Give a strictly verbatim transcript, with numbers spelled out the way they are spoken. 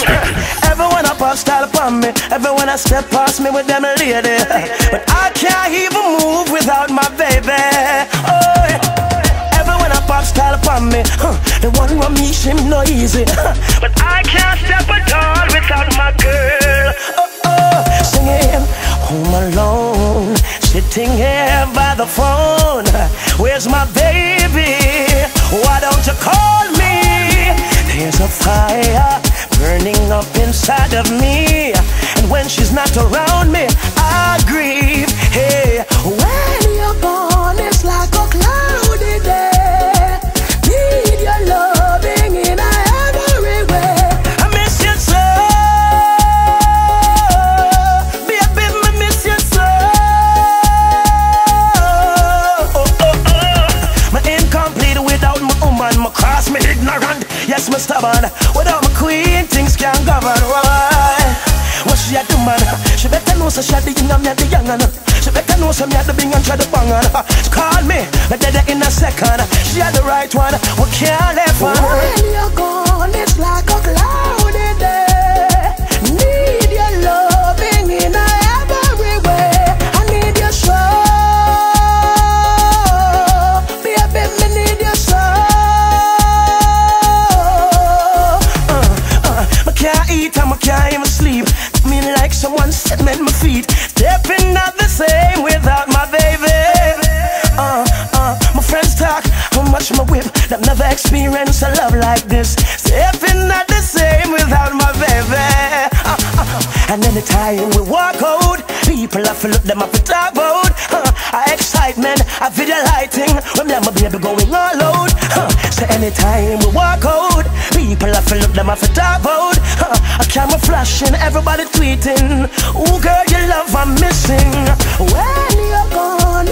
Everyone up off style upon me, everyone I step past me with them lady. But I can't even move without my baby. Oh, everyone up off style upon me, huh. The one who me him no easy, but I can't step at all without my girl. Oh, oh, singing home alone, sitting here by the phone. Where's my baby? Why don't you call me? There's a fire burning up inside of me, and when she's not around me, I grieve. Hey, when you're gone, it's like a cloudy day. Need your loving in every way. I miss you so, baby, I miss you so. Oh, oh, oh. My incomplete without my woman, my cross, me ignorant. Yes, me stubborn. Without my queen, things can't govern. Why? What she a do, man? She better know so she a the young and me a the young. She better know so me a the bing and try the bang. She call me, me dead in a second. She a the right one, we can't left one. When you're gone, it's like a cloudy day. Need your loving in every way. I need your soul, baby, me need your soul. Can't eat and I can't even sleep. Me like someone sitting at my feet. Stepping not the same without my baby. Uh, uh, my friends talk how much my whip. They've never experienced a love like this. Stepping not the same without my baby. Uh, uh, and anytime we walk out, people have to look them up to talk about. Uh, our excitement, our video lighting, when me and my baby going all out. Uh, so anytime we walk out, people have to look them up to talk about. Uh, a camera flashing, everybody tweeting. Ooh, girl, your love I'm missing. When you're gone,